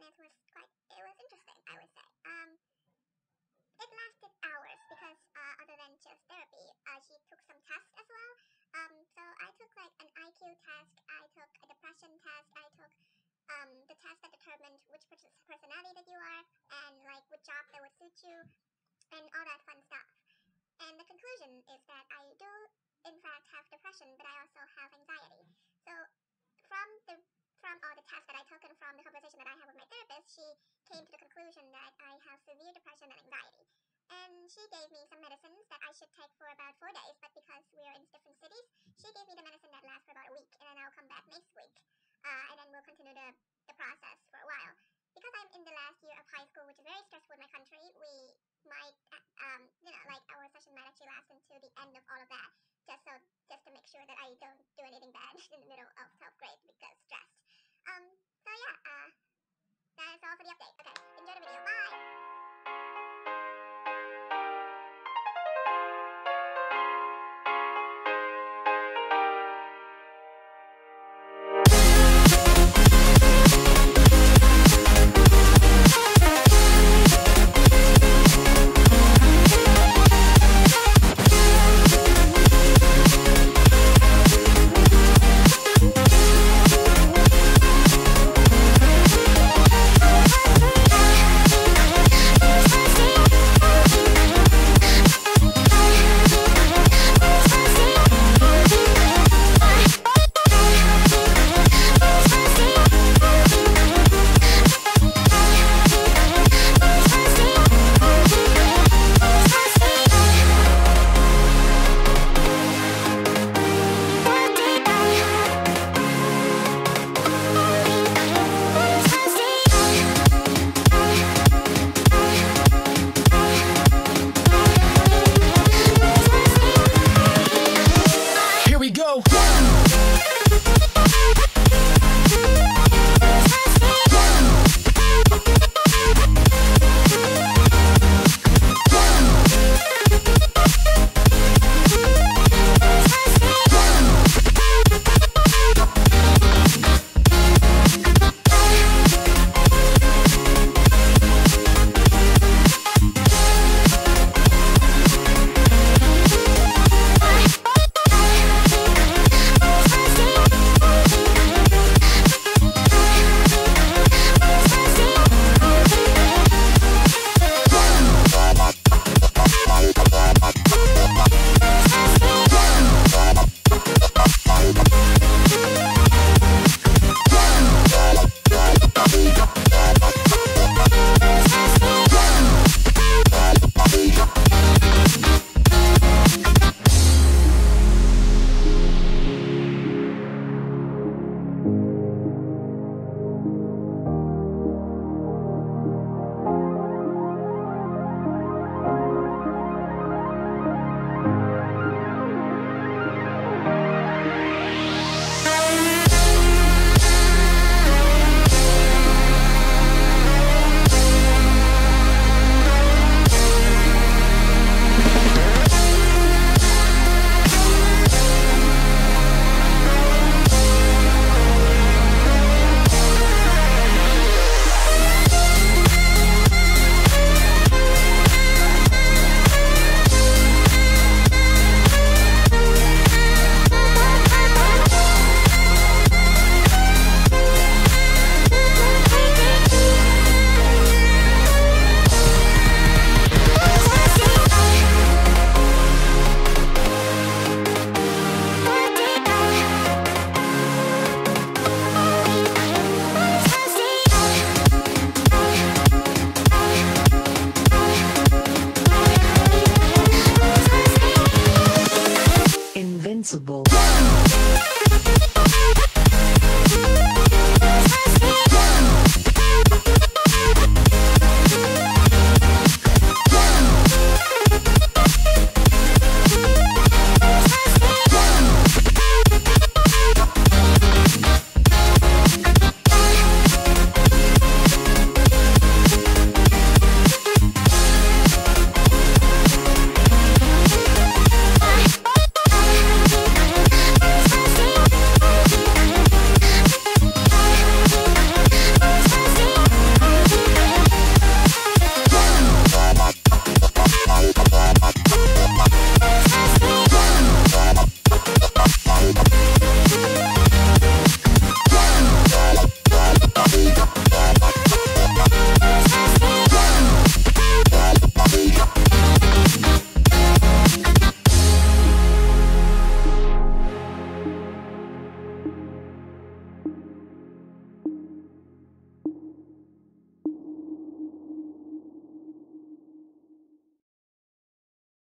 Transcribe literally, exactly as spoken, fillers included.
and it was quite, it was interesting, I would say. Um, it lasted hours because uh, other than just therapy, uh, she took some tests as well. Um, so I took like an I Q test, I took a depression test, I took um, the test that determined which personality that you are and like which job that would suit you and all that fun stuff. And the conclusion is that I do in fact have depression, but I also have anxiety. So from the from all the tests that I took and from the conversation that I had with my therapist, she came to the conclusion that I have severe depression and anxiety. And she gave me some medicines that I should take for about four days, but because we are in different cities, she gave me the medicine that lasts for about a week, and then I'll come back next week. Uh, and then we'll continue the, the process for a while. Because I'm in the last year of high school, which is very stressful in my country, we might, um, you know, like our session might actually last until the end of all of that, just so, just to make sure that I don't do anything bad in the middle of twelfth grade because stress.